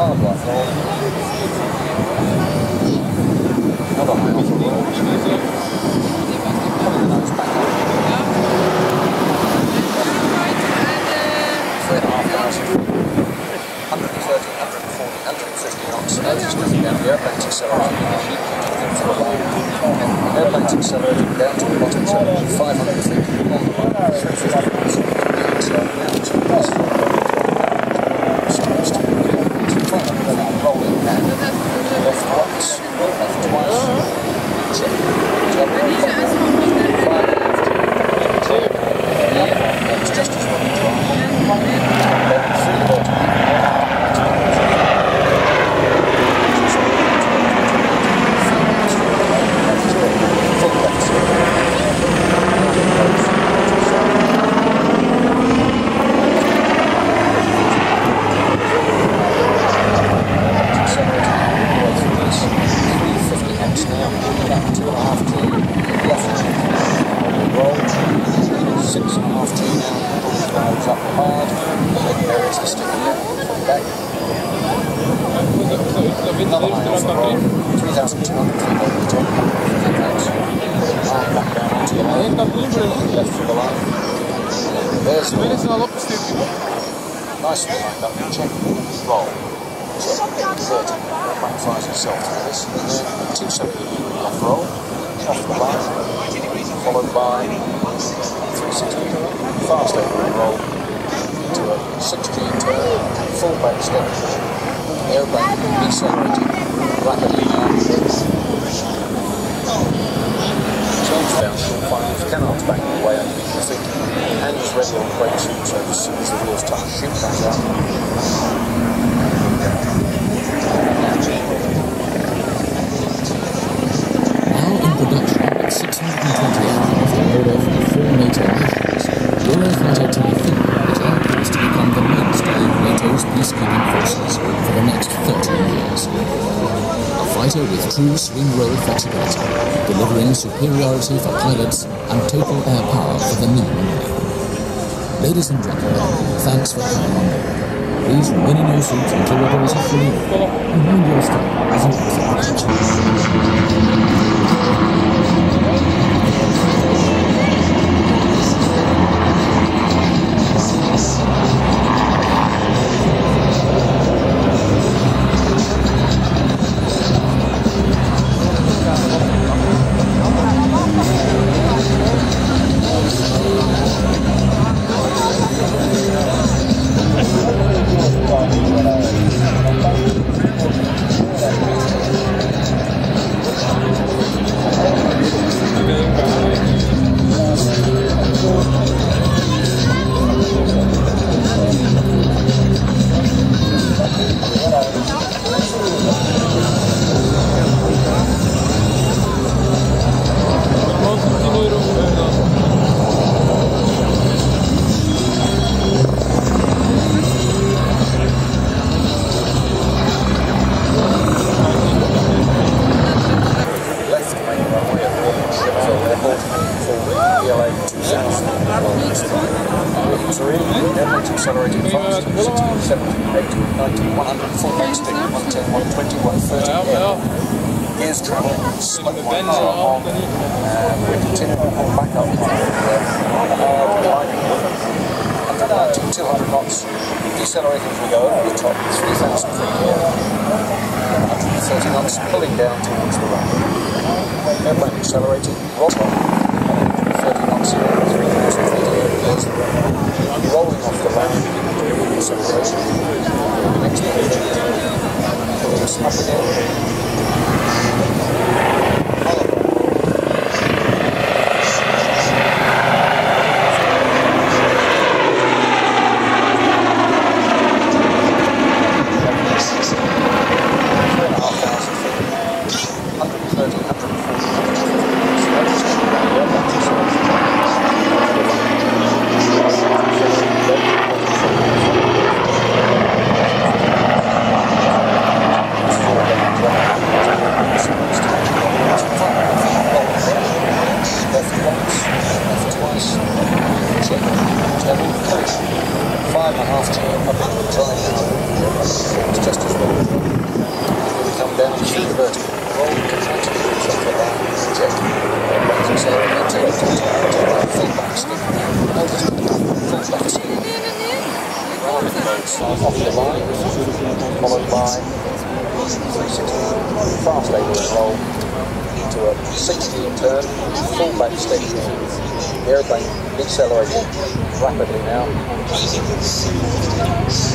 hard right roll. Another high off roll. Pulling the nose back up. 3,500. 130, 140, 150 knots. Notice coming down. The airplane's accelerating. Airplane's accelerating down to the bottom zone. 500 feet on the line. 350 knots. Accelerating down to the bottom. Rolling and left once, left twice. Check. Jumping. 5 left. That's just as well. Then 3 bottom. Another high off the roll, 3,200 feet over the top, arm back down onto the line, left through the line. There's the nicely lined up, check, roll, check, 30, airplane flies itself through this, and then 270 left roll, off the line, followed by 360, fast over roll, into a 6G turn, full back step. Airplane decelerating rapidly now. Change down to 5, cannons backing away underneath the seat. Hands ready on brakes, so as soon as the wheels touch, shoot back out. Now in production at 620 aircraft on order from 4 NATO nations, Eurofighter Typhoon is on course to become the mainstay of NATO's peacekeeping forces for the next 30 years. A fighter with true swing-roll flexibility, delivering superiority for pilots and total air power for the new millennium. Ladies and gentlemen, thanks for coming on board. Please remain in your seats until the doors are fully open, and mind your step as you exit the accelerating fast, 60, 70, 80, 90, 100, full back stick, 110, 120, 130, gears travel, slow 1 hour, and we're continuing to pull back up under 90, 200 knots, decelerating as we go over the top, 3,000 feet here, 130 knots, pulling down towards the runway. Airplane accelerating, roll on, 130 knots here, 3,000 feet here, there's the runway. Rolling off the land, acceleration, next pulling us up again. Level 5.5 to up into the dry now. It's just as well. goes off the line, followed by 360 fast aileron roll to a 60 turn, full back stick. The aeroplane decelerating rapidly now.